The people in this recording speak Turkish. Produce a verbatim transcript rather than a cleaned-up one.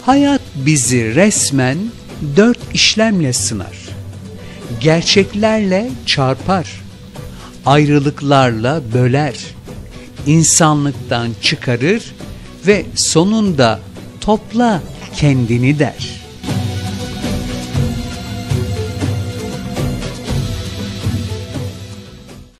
Hayat bizi resmen dört işlemle sınar. Gerçeklerle çarpar, ayrılıklarla böler, insanlıktan çıkarır ve sonunda topla kendini der.